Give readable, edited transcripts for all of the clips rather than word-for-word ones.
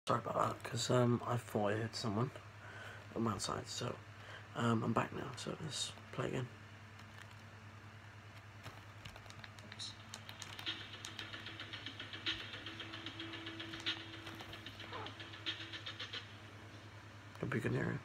Sorry about that, because I thought I heard someone on outside, so I'm back now, so let's play again. Could be a good area.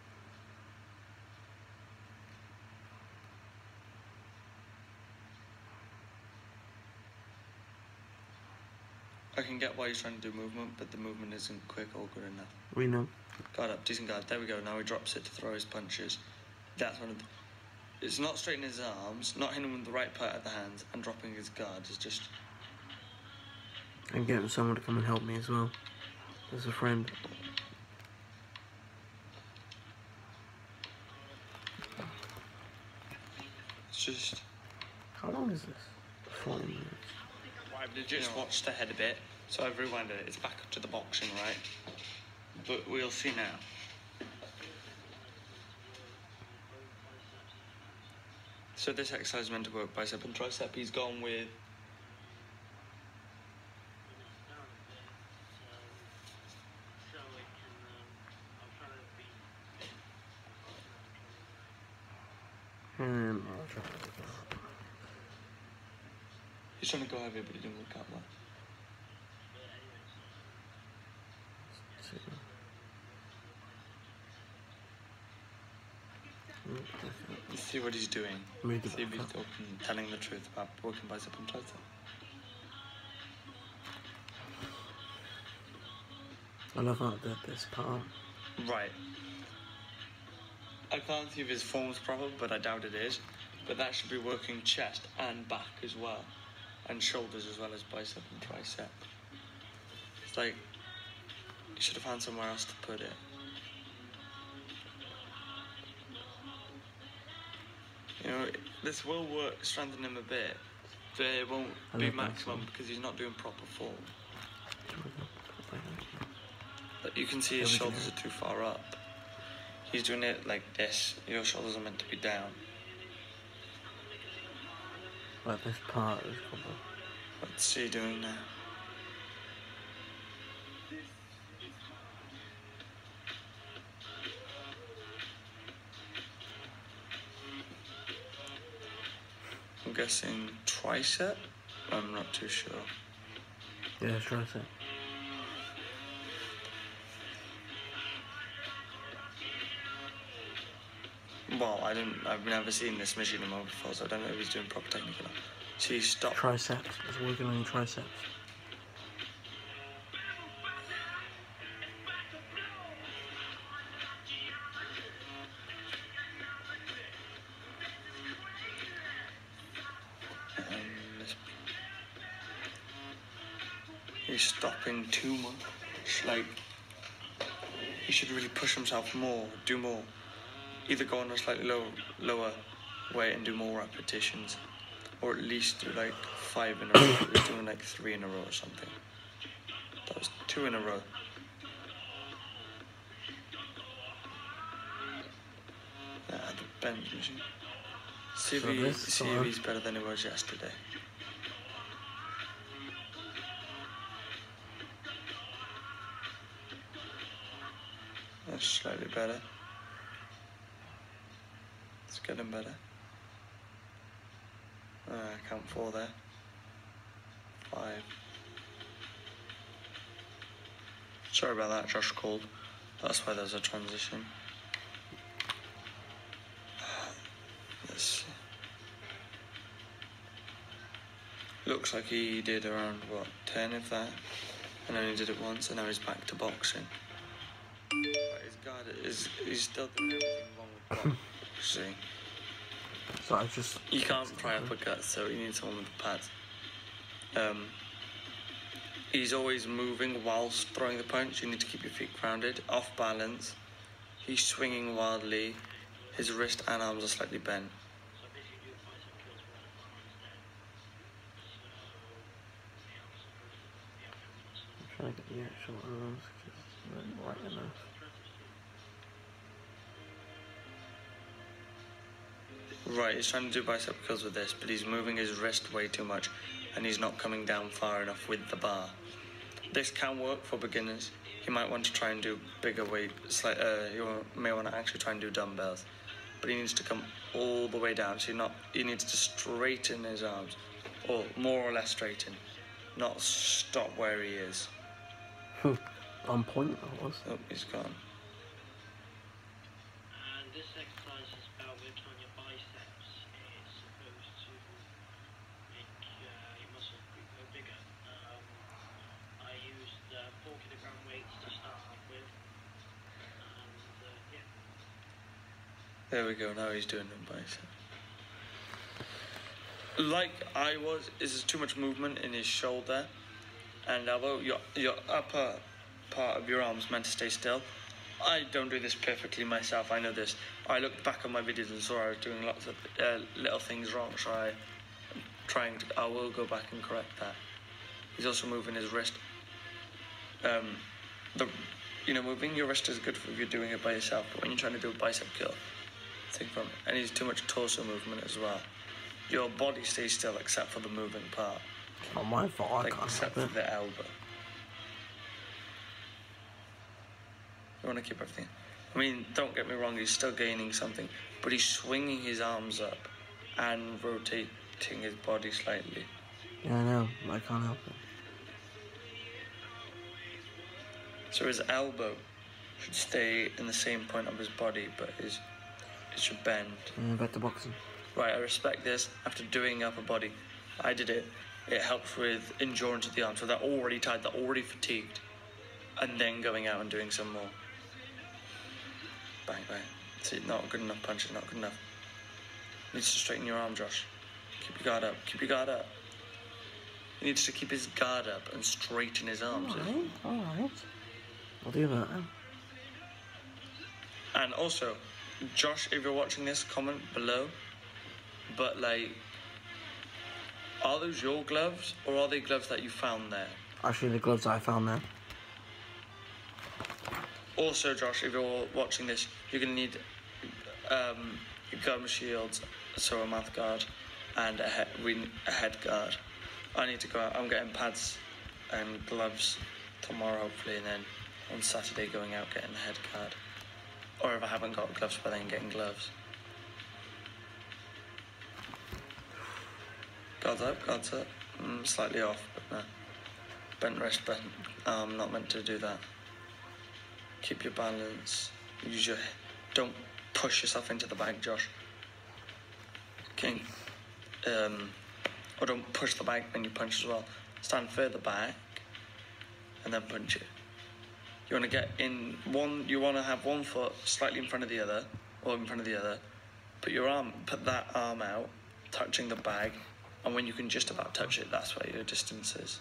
I can get why he's trying to do movement, but the movement isn't quick or good enough. We know. Guard up, decent guard. There we go. Now he drops it to throw his punches. That's one of the... It's not straightening his arms, not hitting him with the right part of the hands, and dropping his guard. It's just... And getting someone to come and help me as well. As a friend. It's just... How long is this? 40 minutes. Just watch the head a bit. So I've rewinded it. It's back up to the boxing, right? But we'll see now. So this exercise is meant to work bicep and tricep. He's gone with... I'll try to He's trying to go heavy, but he didn't work out well. See what he's doing. See if he's telling the truth about working bicep and tricep. I love how I did this part. Right. I can't see if his form's proper, but I doubt it is. But that should be working chest and back as well. And shoulders as well as bicep and tricep. It's like, you should have found somewhere else to put it. You know, this will work, strengthen him a bit, but it won't be maximum because he's not doing proper form. But you can see his shoulders are too far up. He's doing it like this. Your shoulders are meant to be down. Like this part is probably... What's he doing now? I'm guessing tricep? I'm not too sure. Yeah, tricep. Well, I've never seen this machine in mode before, so I don't know if he's doing proper technique or not. So he stopped. Triceps. It's working on your triceps. He's stopping too much. Like, he should really push himself more, do more. Either go on a slightly lower weight and do more repetitions, or at least do like 5 in a row. He was doing like 3 in a row or something. That was 2 in a row. The bench machine. See if he's better than he was yesterday. That's slightly better. It's getting better. Count 4 there. 5. Sorry about that, Josh called. That's why there's a transition. Let's see. Looks like he did around, what, 10 of that? And only did it once, and now he's back to boxing. But his guard he's still doing everything wrong with boxing. So I just... You can't try uppercuts, so you need someone with pads. He's always moving whilst throwing the punch. You need to keep your feet grounded, off balance. He's swinging wildly. His wrist and arms are slightly bent. I'm trying to get the actual arms because it's not right enough. Right, he's trying to do bicep curls with this, but he's moving his wrist way too much, and he's not coming down far enough with the bar. This can work for beginners. he might want to try and do bigger weights. Like you may want to actually try and do dumbbells, but he needs to come all the way down. So he needs to straighten his arms, or more or less straighten, not stop where he is. On point, that was. Oh, he's gone. And this exercise is pelvic on your biceps. It's supposed to make your muscle group go bigger. I used 4 kilogram weights to start off with. And yeah. There we go. Now he's doing the bicep. Like I was, is too much movement in his shoulder and elbow. Your upper part of your arm's meant to stay still. I don't do this perfectly myself. I know this. I looked back on my videos and saw I was doing lots of little things wrong. So I will go back and correct that. He's also moving his wrist. Moving your wrist is good if you're doing it by yourself. But when you're trying to do a bicep curl, think from it. And he's too much torso movement as well. Your body stays still except for the moving part. It's not my fault, I can't except help for it. the elbow. You want to keep everything. I mean, don't get me wrong, he's still gaining something, but he's swinging his arms up and rotating his body slightly. Yeah, I know, I can't help it. So his elbow should stay in the same point of his body, but it should bend. Back to boxing. Right, I respect this. After doing upper body, I did it. It helps with endurance of the arm. So they're already tired, they're already fatigued. And then going out and doing some more. Bang, bang. See, not good enough punches, not good enough. Needs to straighten your arm, Josh. Keep your guard up, keep your guard up. He needs to keep his guard up and straighten his arms. Alright. I'll do that. And also, Josh, if you're watching this, comment below. But are those your gloves or are they gloves that you found there? Actually, the gloves I found there. Also, Josh, if you're watching this, you're going to need gum shields, so a mouth guard, and a head guard. I need to go out. I'm getting pads and gloves tomorrow, hopefully, and then on Saturday going out getting the head guard. Or if I haven't got gloves, but then getting gloves. Guards up. Slightly off, but no. Bent wrist, bent arm, not meant to do that. Keep your balance. Don't push yourself into the bag, Josh. Okay. Or don't push the bag when you punch as well. Stand further back and then punch it. You want to get in you want to have one foot slightly in front of the other, or in front of the other. Put that arm out, touching the bag, and when you can just about touch it, that's where your distance is.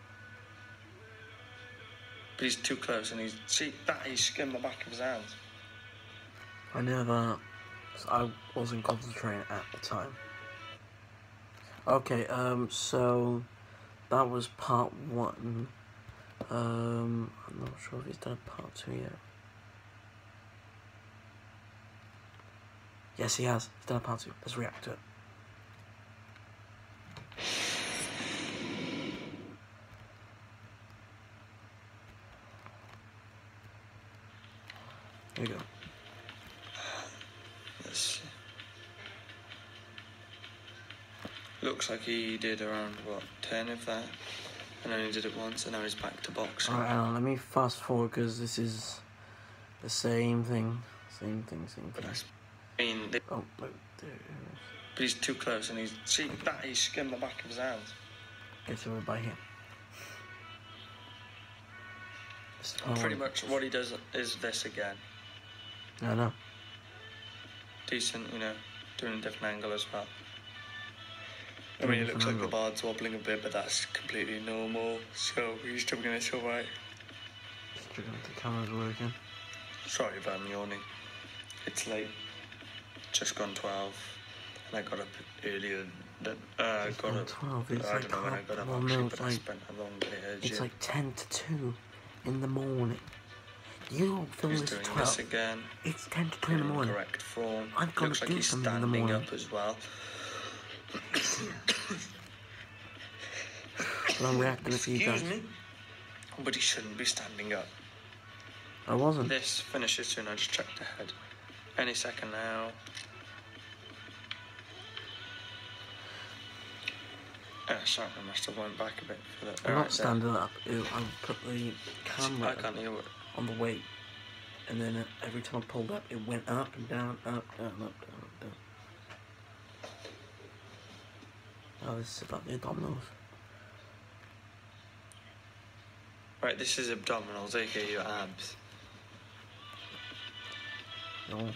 But he's too close, and he's skimmed the back of his hands. I know that. I wasn't concentrating at the time. Okay, so that was part 1. I'm not sure if he's done part 2 yet. Yes, he has. He's done part 2. Let's react to it. There you go. Let's see. Looks like he did around, 10 of that? And only did it once, and now he's back to boxing. Alright, Alan, let me fast forward, because this is the same thing. Same thing. Oh, wait, there it is. But he's too close, and he skimmed the back of his hands. Get over by here. Pretty much what he does is this again. I know. Decent, doing a different angle as well. I mean, it looks like the bar's wobbling a bit, but that's completely normal, so he's doing it alright. Just checking if the camera's working. Sorry if I'm yawning. It's late. Just gone 12, and I got up earlier than, I got up, 12, it's I like don't know when I got up well, actually, no, but I spent a long day at the it's gym. like 10 to 2 in the morning. You don't film He's this at doing 12. this again. It's 10 to 2 in the morning. Correct form. I've got Looks to like do he's something in the standing morning. up as well. But I'm reacting to you guys. Excuse me. But he shouldn't be standing up. I wasn't. This finishes soon. I just checked ahead. Any second now. Sorry, I must have went back a bit for that. I'm not standing up. I put the camera I can't hear it. on the weight, and then every time I pulled up, it went up and down, up, down, up, down, up, down. Oh, this is about the abdominals. Right, this is abdominals, aka your abs. No.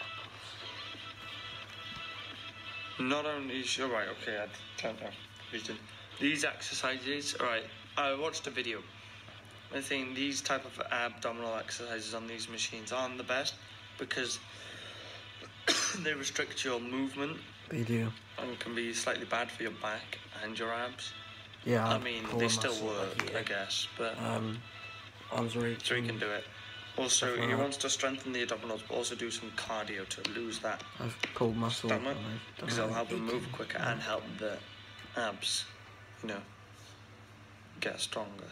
Not only is right, okay, I don't know. These exercises, alright, I watched a video. I think these type of abdominal exercises on these machines aren't the best because they restrict your movement. They do. And can be slightly bad for your back and your abs. Yeah. I mean, they still work, I guess, but arms are so he can do it. Also, he wants to strengthen the abdominals, but also do some cardio to lose that I've pulled muscle stomach, because it'll help them move quicker and help the abs, you know, get stronger.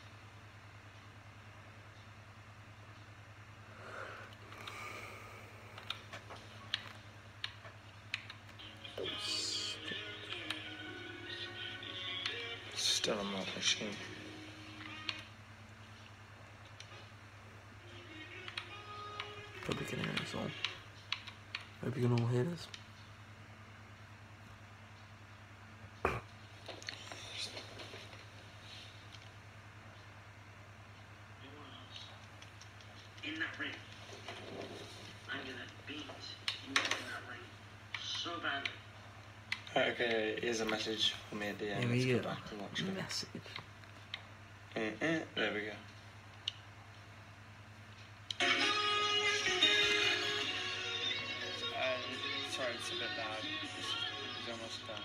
Still on that machine. Hope you can hear us all. Hope you can all hear us. In that ring, I'm gonna beat you in that ring so badly. Okay, here's a message for me at the end. Here we Let's go. go back and watch it. Message. There we go. Sorry, it's a bit loud. It's almost done.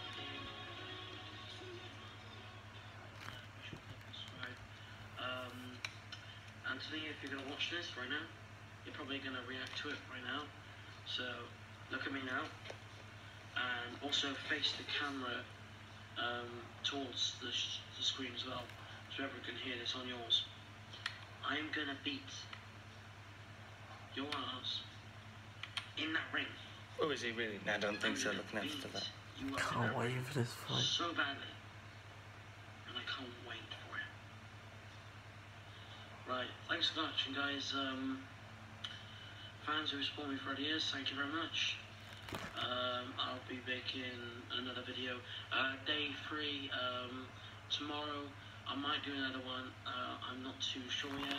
Anthony, if you're gonna watch this right now, you're probably gonna react to it right now. So look at me now, and also face the camera towards the screen as well, so everyone can hear this on yours. I'm gonna beat your ass in that ring. Oh, is he really? No, I don't think so, looking after that. Can't wait for this fight. So badly. And I can't wait for it. Right, thanks for watching, guys. Fans who support me for years, thank you very much. I'll be making another video. Day 3, tomorrow. I might do another one. I'm not too sure yet.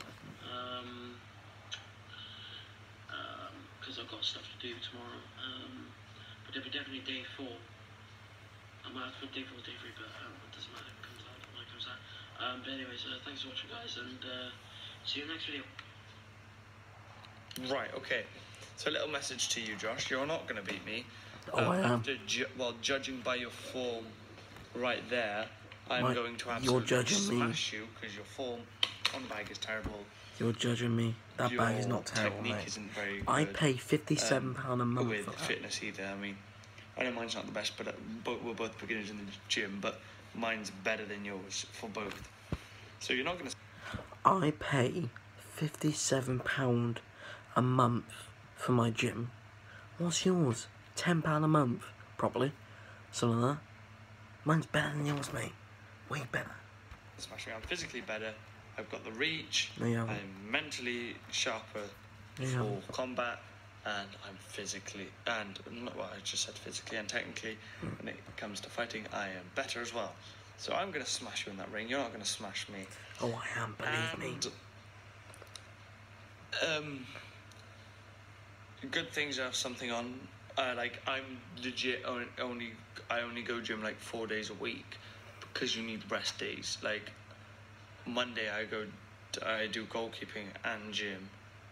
Because I've got stuff to do tomorrow. But it'll be definitely day 4. I might have to put day 4, day 3, but it doesn't matter if it comes out when it comes out. But anyways, thanks for watching, guys, and see you in the next video. Right, okay. So a little message to you, Josh. You're not going to beat me. Oh, I am. Well, judging by your form right there, I'm going to You're absolutely judging me. smash you because your form on the bag is terrible. You're judging me. That Your bag is not terrible, technique mate. isn't very good. I pay £57 a month with for that. fitness either. I mean, I know mine's not the best, but we're both beginners in the gym, but mine's better than yours for both. So you're not going to... I pay £57 a month for my gym. What's yours? £10 a month, probably. Something like that. Mine's better than yours, mate. Way better. Smash me. I'm physically better. I've got the reach. No, you haven't. I'm mentally sharper No, you for haven't. combat, and I'm physically and well, I just said physically and technically. When it comes to fighting, I am better as well. So I'm gonna smash you in that ring. You're not gonna smash me. Oh, I am, believe me. Good things have something on. Like I'm legit I only go gym like 4 days a week because you need rest days. Like Monday I do goalkeeping and gym.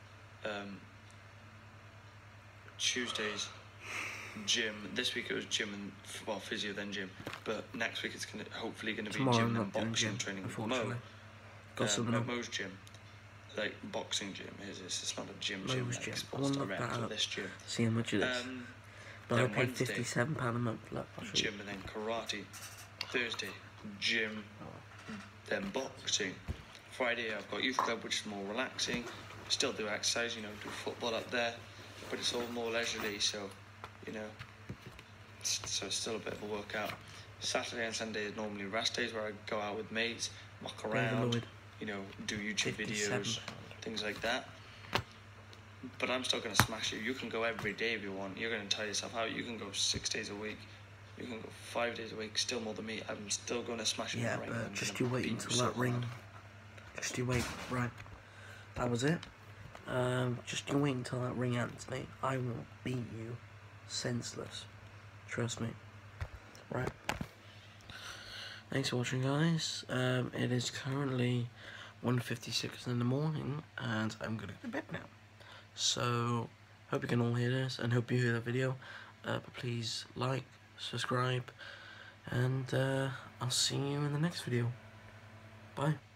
Tuesdays gym. This week it was gym and physio then gym. But next week it's hopefully gonna be Tomorrow gym I'm and not doing boxing gym, training with Mo. unfortunately. Got something At on. Mo's gym. Like boxing gym is this? It's not a gym. Mo's Gym. gym. Like, I sports want to look direct that or up. this gym. See how much it is. But I then pay Wednesday, £57 a month. Look, I'll show you. gym and then karate. Thursday, gym, then boxing. Friday I've got youth club, which is more relaxing. Still do exercise, you know, do football up there, but it's all more leisurely, so, you know, so it's still a bit of a workout. Saturday and Sunday is normally rest days where I go out with mates, muck around, you know, do YouTube videos, things like that. But I'm still going to smash it. You can go every day if you want. You're going to tire yourself out. You can go 6 days a week. You can go 5 days a week, still more than me. I'm still going to smash it. Yeah, but just you wait until that ring. Just you wait, right. That was it. Just you wait until that ring ends, mate. I will beat you senseless. Trust me. Right. Thanks for watching, guys. It is currently 1:56 in the morning, and I'm gonna go to bed now. So, hope you can all hear this, and hope you hear the video. But please like, subscribe, and I'll see you in the next video. Bye.